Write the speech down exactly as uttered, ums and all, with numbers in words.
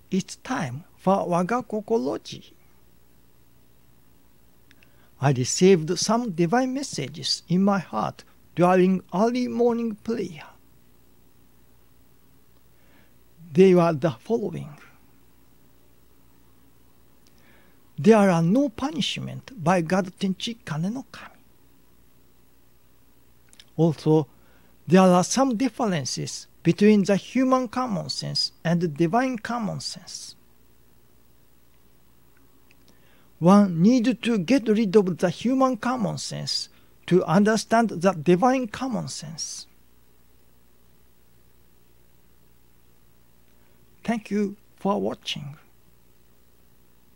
it's time for Wagakokology. I received some divine messages in my heart during early morning prayer. They were the following. There are no punishment by God Tenchi Kane no Kami. Also, there are some differences between the human common sense and the divine common sense. One needs to get rid of the human common sense to understand the divine common sense. Thank you for watching.